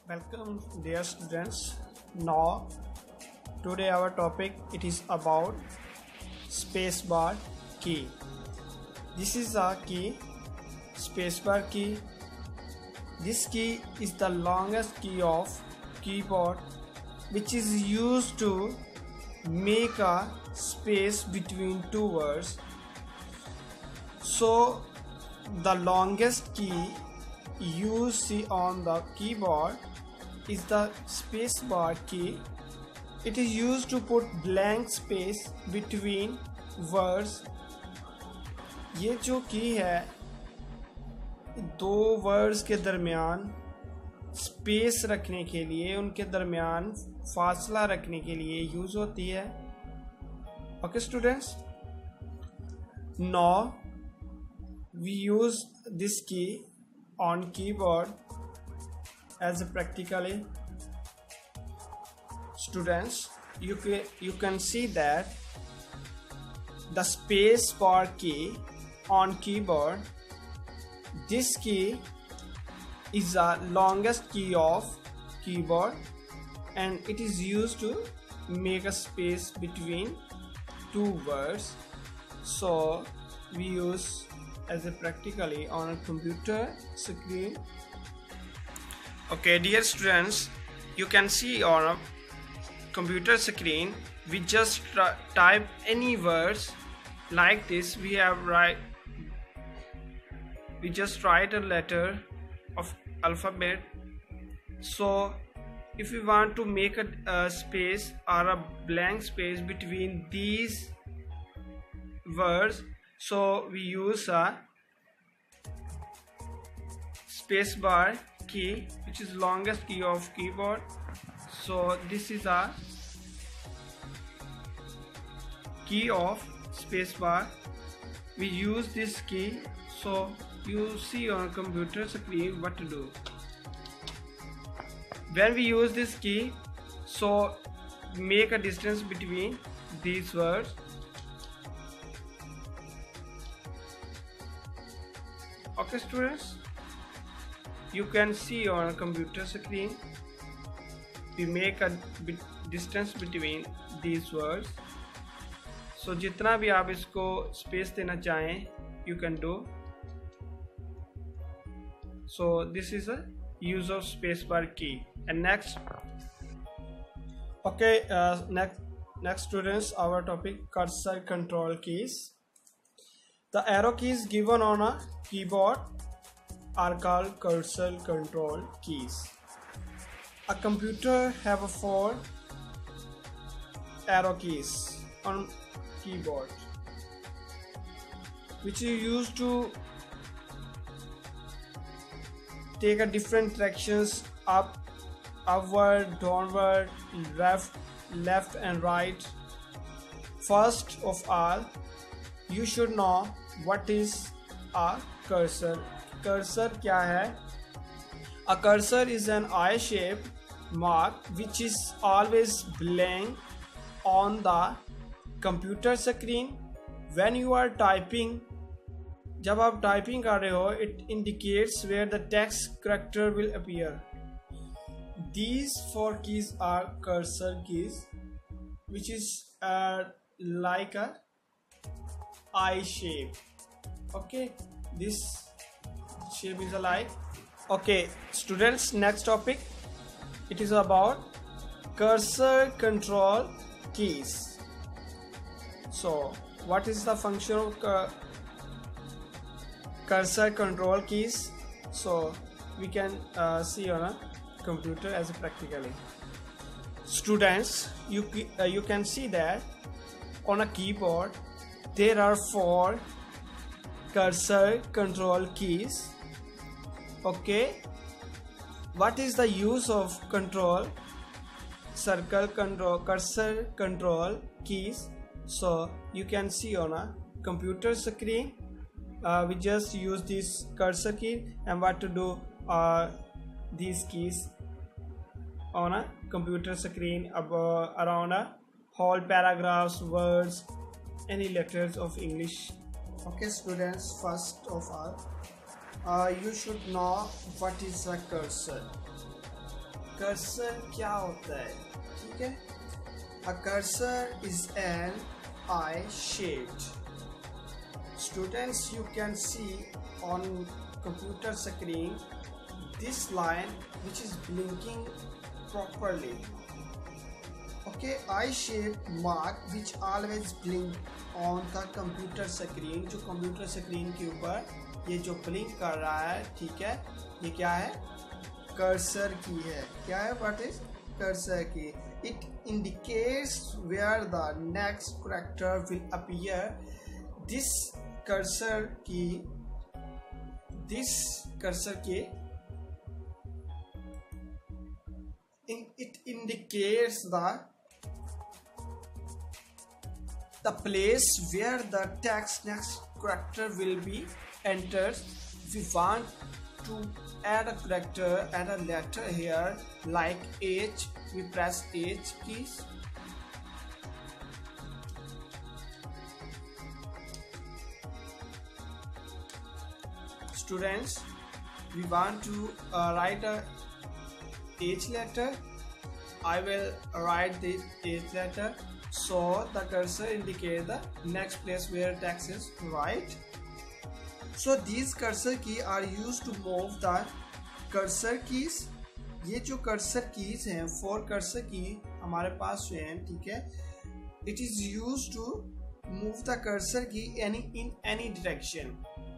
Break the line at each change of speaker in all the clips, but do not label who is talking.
Welcome dear students. Now today our topic it is about spacebar key. This is a key, spacebar key. This key is the longest key of keyboard which is used to make a space between two words. So the longest key you see on the keyboard is the spacebar key. It is used to put blank space between words. ये जो की है दो words के दरमियान space रखने के लिए, उनके दरमियान फासला रखने के लिए यूज होती है. Okay students, now we use this key on keyboard as a practically. Students, you can see that the space bar key on keyboard, this key is the longest key of keyboard and it is used to make a space between two words. So we use as a practically on a computer screen. Okay dear students, you can see on a computer screen we just type any words like this. We just write a letter of alphabet. So if we want to make a space or a blank space between these words, so we use a spacebar key, which is longest key of keyboard. So this is a key of spacebar. We use this key, so you see on a computer screen what to do. When we use this key, so make a distance between these words. Okay students, you can see on a computer screen we make a distance between these words. So जितना भी आप इसको space देना चाहें you can do. So this is a use of spacebar key. And next, okay, next students, our topic cursor control keys. The arrow keys given on a keyboard are called cursor control keys. A computer have 4 arrow keys on keyboard which is used to take a different directions: up, upward, downward, left and right. First of all, you should know what is a cursor. Cursor क्या है? A cursor is an eye-shaped mark which is always blank on the computer screen. When you are typing, जब आप typing कर रहे हो, it indicates where the text character will appear. These 4 keys are cursor keys, which is like a eye shape. Okay, this shape is alike. Okay students, next topic it is about cursor control keys. So what is the function of cursor control keys? So we can see on a computer as a practically. Students, you can see that on a keyboard there are 4 cursor control keys. Okay, what is the use of control cursor control keys? So you can see on a computer screen we just use this cursor key, and what to do these keys on a computer screen around a whole paragraphs, words, any letters of English. Okay students, first of all you should know what is a cursor. Cursor क्या होता है, ठीक है। A cursor is an eye shaped. Students, you can see on computer screen this line which is blinking properly. Okay, eye shaped mark which always blink on the computer screen. जो computer screen के ऊपर ये जो blink कर रहा है, ठीक है, ये क्या है, cursor की है। क्या है, what is cursor की? It indicates where the next character will appear. This cursor की it indicates the place where the next character will be entered. We want to add a character and a letter here like H. We press H keys. Students, we want to write a H letter. I will write this H letter, so the cursor indicates the next place where text is right. So these cursor key are used to move the cursor keys. ये जो cursor keys हैं, 4 cursor key हमारे पास जो हैं, ठीक है, it is used to move the cursor key in any direction.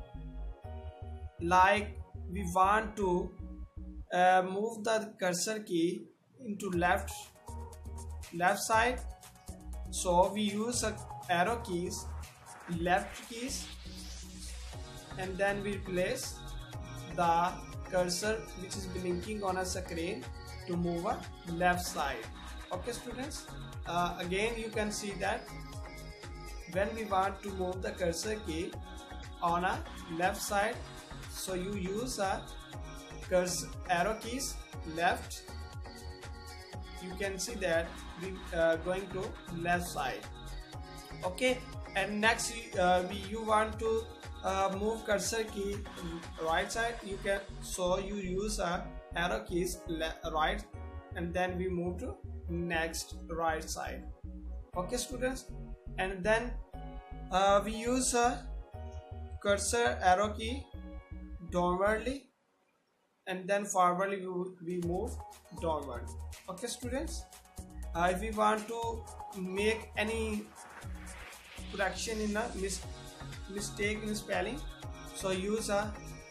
Like we want to move the cursor key into left side, so we use arrow keys, left keys, and then we place the cursor which is blinking on a screen to move a left side. Okay students, again you can see that when we want to move the cursor key on a left side, so you use a cursor arrow keys left. You can see that we going to left side. Okay, and next you want to move cursor key right side. You can, so you use arrow keys right, and then we move to next right side. Okay students, and then we use cursor arrow key downwardly, and then forwardly we move downward. Okay students, if we want to make any correction in a mistake in spelling, so use a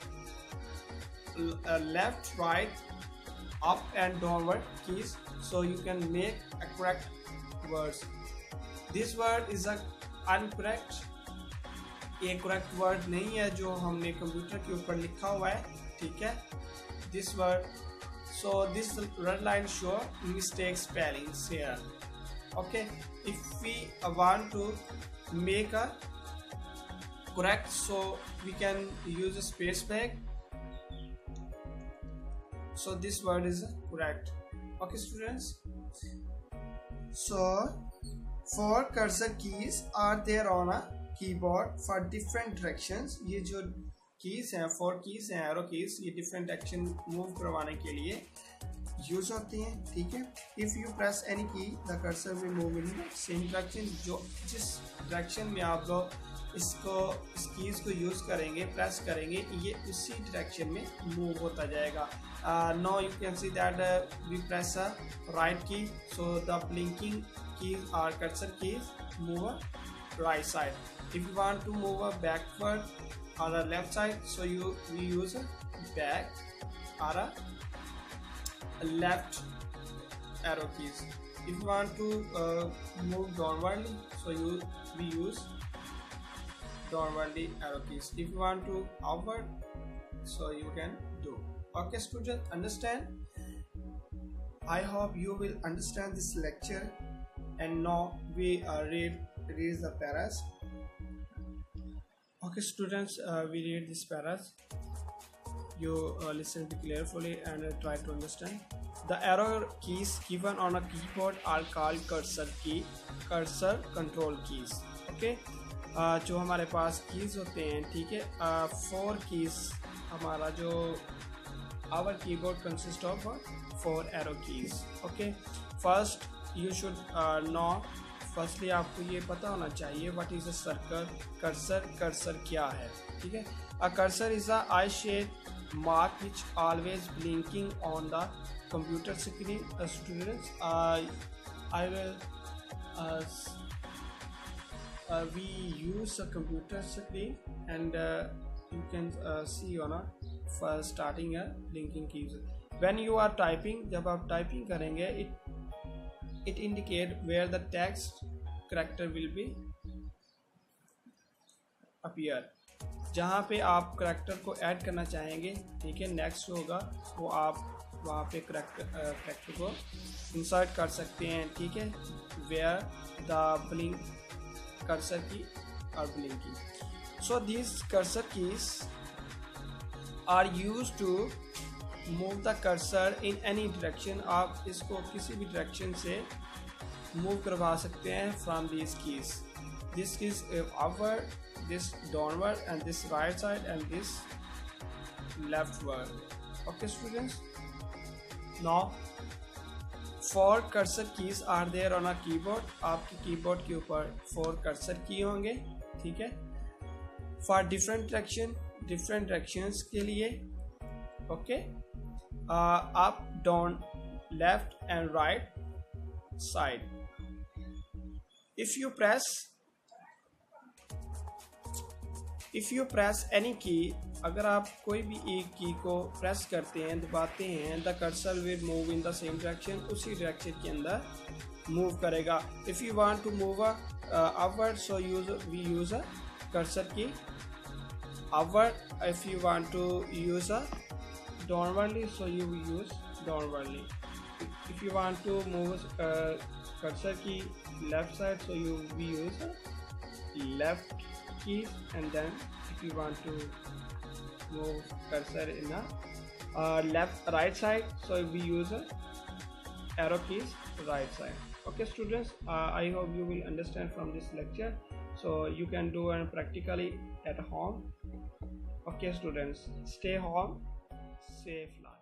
left, right, up and downward keys, so you can make a correct words. This word is a incorrect, एक correct word नहीं है जो हमने computer के ऊपर लिखा हुआ है, ठीक है, this word. So this red line show mistake spellings here. Okay, if we want to make a correct, so we can use a space break, so this word is correct. Okay students, so 4 cursor keys are there on a keyboard for different directions. ये जो keys हैं, 4 keys हैं, arrow keys, ये different direction move करवाने के लिए use होती हैं, ठीक है। If you press any key, the cursor will move in the same direction. जो जिस direction में आप लोग इस keys को यूज करेंगे, प्रेस करेंगे, ये उसी direction में move होता जाएगा. Now you can see that we press a right key, so the blinking keys or cursor keys move a right side. If you want to move a backward or a left side, so we use a back or a left arrow keys. If you want to move downwardly, so we use downwardly arrow keys. If you want to upward, so you can do. Okay students, understand? I hope you will understand this lecture, and now we read the paras. Okay students, we read this paras. You listen carefully and try to understand. The arrow keys given on a keyboard are called cursor key, cursor control keys. Okay, जो हमारे पास keys होते हैं, ठीक है, 4 keys हमारा जो our keyboard consists of four arrow keys. Okay, first you should know, firstly आपको ये पता होना चाहिए what is a circle cursor. Cursor क्या है? ठीक है, a cursor is a I shape mark which always blinking on the computer screen. Students, I will we use a computer screen and you can see on a first starting a blinking keys. When you are typing, जब आप typing करेंगे, it indicate where the text character will be appear. जहाँ पे आप character को add करना चाहेंगे, ठीक है, नेक्स्ट होगा वो आप वहाँ पे करैक्टर को इंसर्ट कर सकते हैं. ठीक है, वेयर द ब्लिंक कर्सर की और blinking. So this cursor keys are use to move the cursor in any direction. आप इसको किसी भी डायरेक्शन से मूव करवा सकते हैं from this keys. This keys upward, this downward, and this right side, and this leftward. Okay students, now four cursor keys are there on a keyboard. आपके keyboard के ऊपर 4 कर्सर की होंगे. ठीक है, for different directions के लिए. Okay, up, down, left and right side. If you press any key, अगर आप कोई भी एक की को प्रेस करते हैं, दबाते हैं, the cursor will move in the same direction, उसी डायरेक्शन के अंदर मूव करेगा. If you want to move upward, so we use a cursor key upward. If you want to use a downwardly, so you use downwardly. If you want to move cursor key left side, so we use left keys, and then if you want to move cursor in a right side, so we use arrow keys right side. Okay students, I hope you will understand from this lecture, so you can do it practically at home. Okay students, stay home, safe life.